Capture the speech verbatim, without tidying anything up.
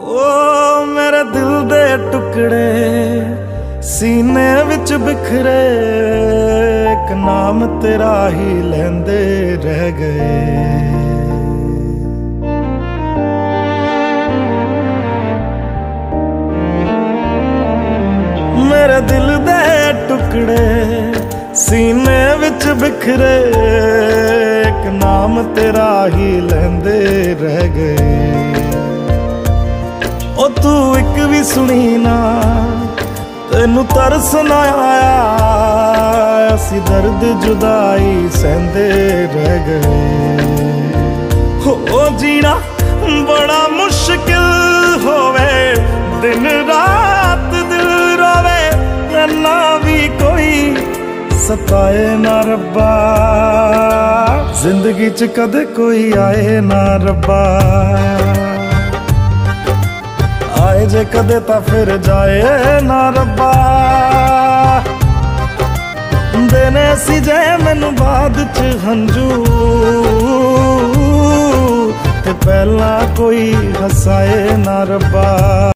ओ मेरे दिल दे टुकड़े सीने विच बिखरे, एक नाम तेरा ही लेंदे रह गए। मेरे दिल दे टुकड़े सीने विच बिखरे, एक नाम तेरा ही लेंदे रह गए। ओ तू एक भी सुनी ना, तेनू तरस ना आया, असी दर्द जुदाई सहंदे रह गए। हो जीना बड़ा मुश्किल होवे, दिन रात दिल रोवे, ना भी कोई सताए ना रब्बा, जिंदगी च कदे कोई आए ना रब्बा। आए जे कदे ता फिर जाए ना रब्बा, देने सी जे मैनू बाद च हंजू, ते पहला कोई हसाए ना रब्बा।